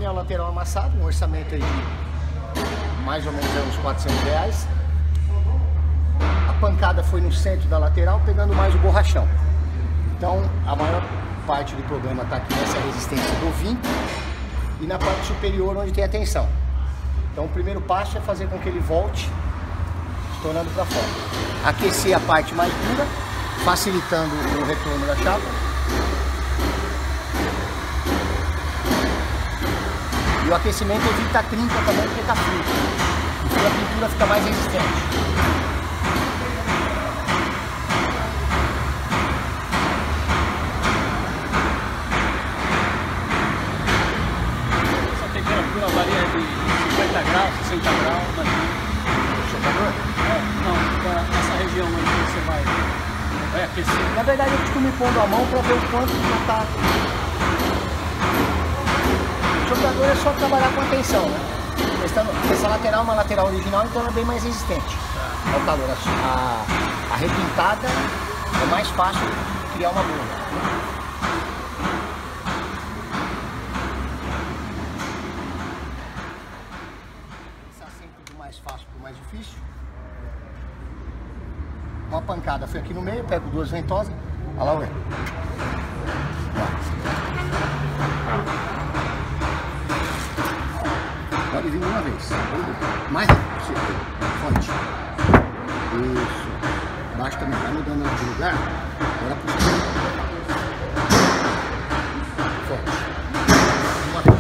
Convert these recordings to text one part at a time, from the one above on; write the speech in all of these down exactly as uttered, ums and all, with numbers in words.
painel lateral amassado, um orçamento aí de mais ou menos uns quatrocentos reais. A pancada foi no centro da lateral, pegando mais o borrachão. Então a maior parte do problema está aqui nessa resistência do vinco e na parte superior onde tem a tensão. Então o primeiro passo é fazer com que ele volte, tornando para fora. Aquecer a parte mais dura, facilitando o retorno da chapa. E o aquecimento evita a trinca também, porque está frio. E a pintura fica mais resistente. Essa temperatura varia de cinquenta graus, sessenta graus, mas... Chocador? É, não, nessa região onde você vai, vai aquecer. Na verdade eu costumo ir pondo a mão para ver o quanto já está. O chocador é só trabalhar com a tensão, né? Essa lateral é uma lateral original, então ela é bem mais resistente ao calor. A, a repintada é mais fácil de criar uma bolha. Começar sempre do mais fácil para o mais difícil. Uma pancada foi aqui no meio, pego duas ventosas. Olha lá, ué. Pode vir uma vez. Mais rápido possível. Forte. Isso. Baixo também. Vai mudando de lugar. Agora puxa. Forte. Uma vez.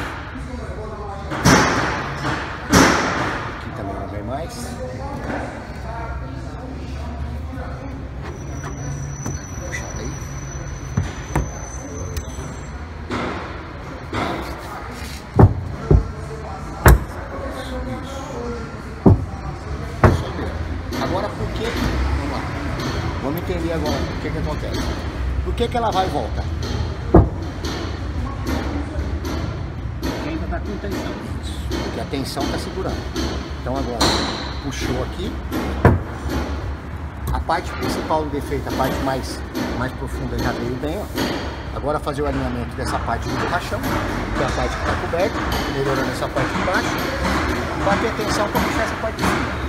Aqui também não vem mais. Agora por que, vamos lá, vamos entender agora o que que acontece. Por que que ela vai e volta? Porque ainda está com tensão. Porque a tensão está segurando. Então agora, puxou aqui, a parte principal do defeito, a parte mais, mais profunda já veio bem, ó. Agora fazer o alinhamento dessa parte do borrachão, que é a parte que está coberta, melhorando essa parte de baixo, e bater a tensão para puxar essa parte de cima.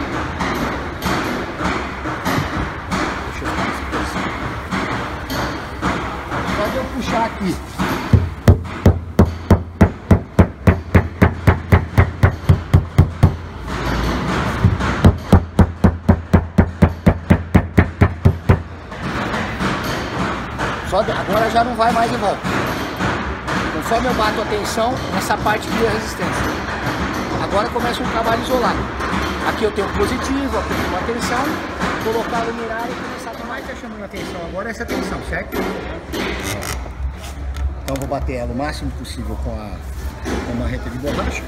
Só de eu puxar aqui. Só de, agora já não vai mais e volta. Conforme eu bato a tensão, essa parte cria resistência. Agora começa um trabalho isolado. Aqui eu tenho um positivo, aqui eu tenho uma tensão, colocar o mirar e começar a tomar. Está chamando a atenção agora essa tensão, certo? Então vou bater ela o máximo possível com a, com a marreta de borracha.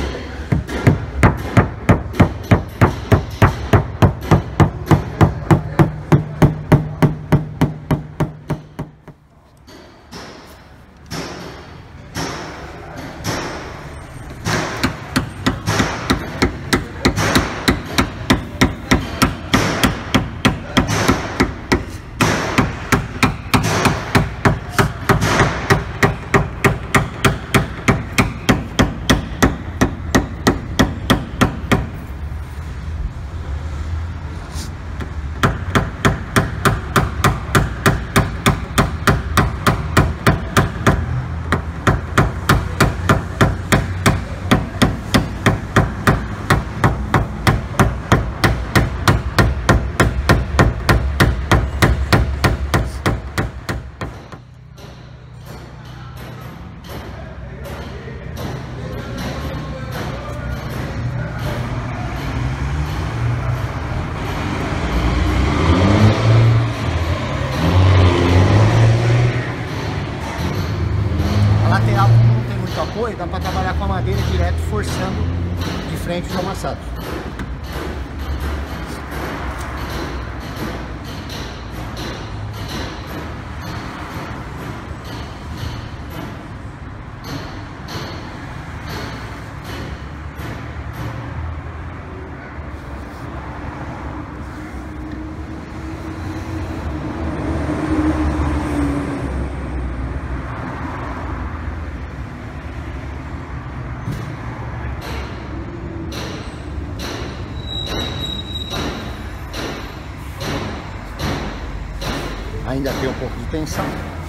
Apoio, dá para trabalhar com a madeira direto, forçando de frente os amassados. Ainda tem um pouco de tensão.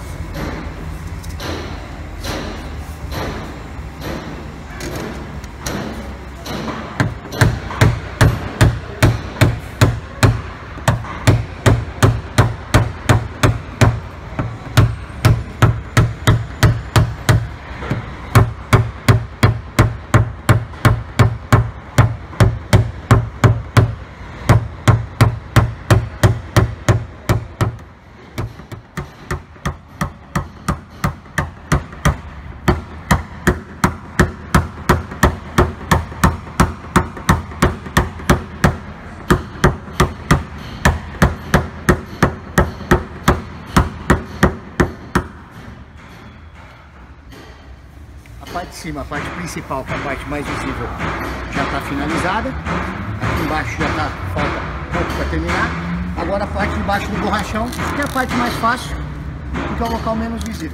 A parte de cima, a parte principal, que é a parte mais visível, já está finalizada. Aqui embaixo já está, falta pouco para terminar. Agora a parte de baixo do borrachão, que é a parte mais fácil, porque é o local menos visível.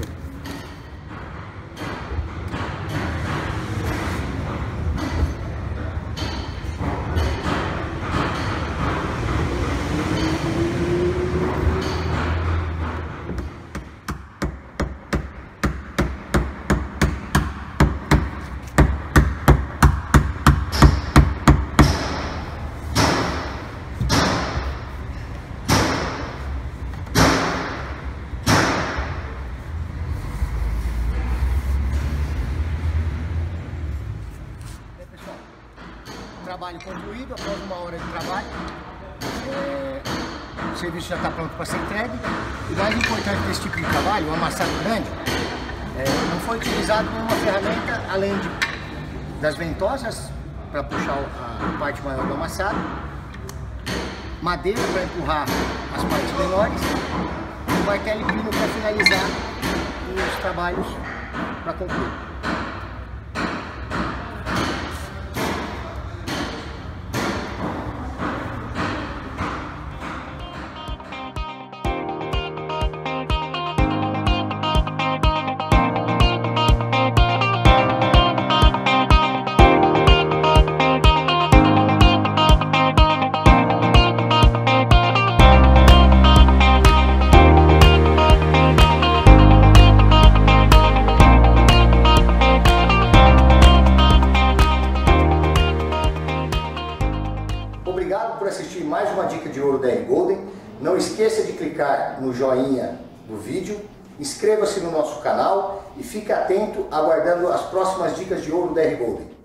Trabalho concluído, após uma hora de trabalho, é, o serviço já está pronto para ser entregue. E o mais importante desse tipo de trabalho, o amassado grande, é, não foi utilizado nenhuma ferramenta além de, das ventosas para puxar a, a parte maior do amassado, madeira para empurrar as partes menores e martelo e pino para finalizar os trabalhos para concluir. Obrigado por assistir mais uma dica de ouro da R Golden. Não esqueça de clicar no joinha do vídeo, inscreva-se no nosso canal e fique atento aguardando as próximas dicas de ouro da R Golden.